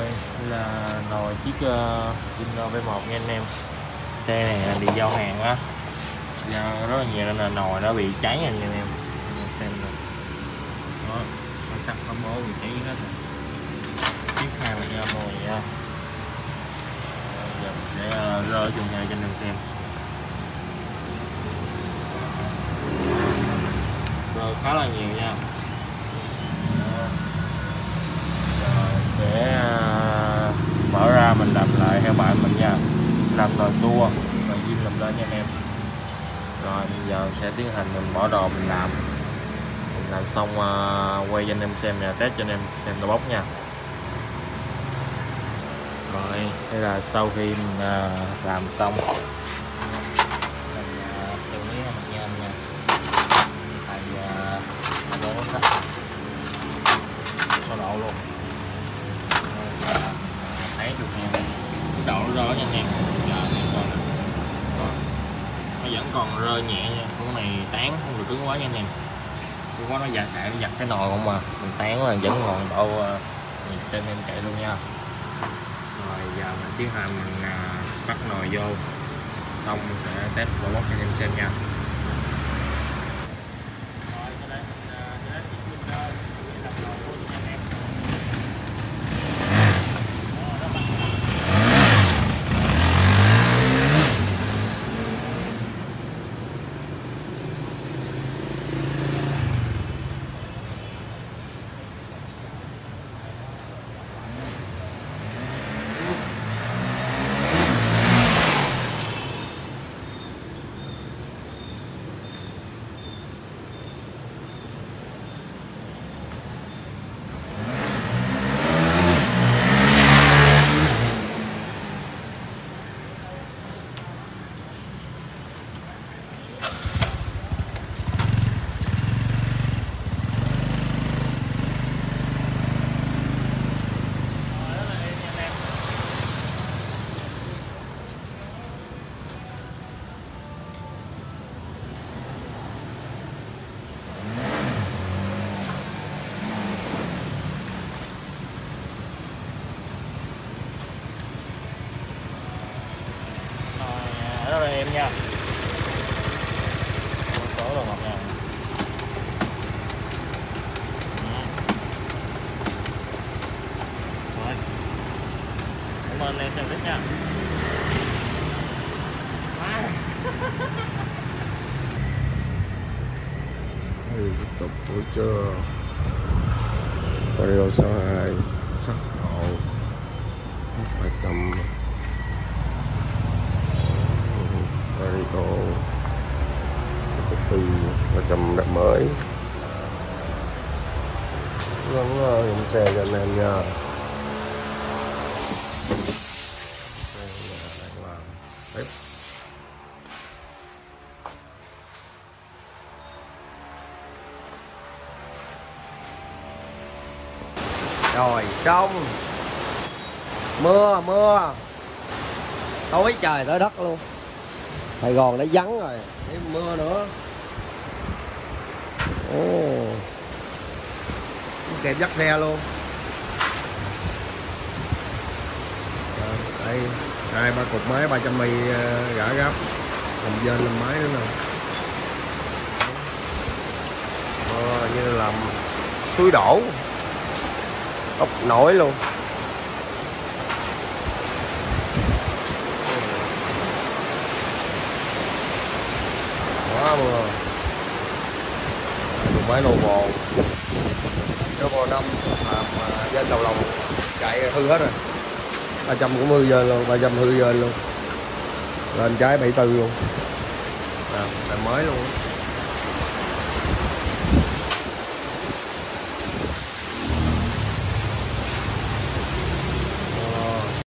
Rồi đây là nồi chiếc Hino V1 nha anh em. Xe này là đi giao hàng á, rất là nhiều nên là nồi nó bị cháy nha anh em. Xem nè, đó, nó sắp có bố bị cháy hết rồi. Tiếp theo là do nồi nha. Giờ mình sẽ rơ chung nhau cho anh em xem. Rơ khá là nhiều nha. Sẽ mở ra mình làm lại theo bạn mình nha, làm nồi tua rồi zin làm lên nha anh em. Rồi bây giờ sẽ tiến hành mình bỏ đồ mình làm xong quay cho anh em xem nha, test cho anh em xem đồ bóc nha. Rồi đây là sau khi mình làm xong mình xử lý nha anh nha. Tại đổ sắt số độ luôn, thấy được nha, độ nó rơi nha anh em. Nó vẫn còn rơi nhẹ nha, con này tán không được cứng quá nha anh em, cứng quá nó giặt cái nồi không mà mình tán là vẫn còn độ trên em chạy luôn nha. Rồi giờ mình tiến hành mình bắt nồi vô, xong mình sẽ test bộ bóc cho anh em xem nha. Đó là em nha, số đồ ngọt nha. Rồi, cảm ơn em xem clip nha. Tiếp tục buổi trưa Vario 62 sắc độ 200 Vario từ 300 đẹp mới vẫn dùng xe cho anh em nha. Bếp rồi xong, mưa tối trời tới đất luôn, Sài Gòn đã vắng rồi, thêm mưa nữa. Kẹp dắt xe luôn. Đây 2-3 cục máy 300 mi gã gấp, làm dên làm máy nữa nè. Như làm suối đổ ốc nổi luôn. Quá mưa. Dùng máy Novo Novo 5 làm trên đầu lòng chạy hư hết rồi. 300 cũng hư dên luôn, 300 hư dên luôn. Lên trái 74 luôn. Làm mới luôn.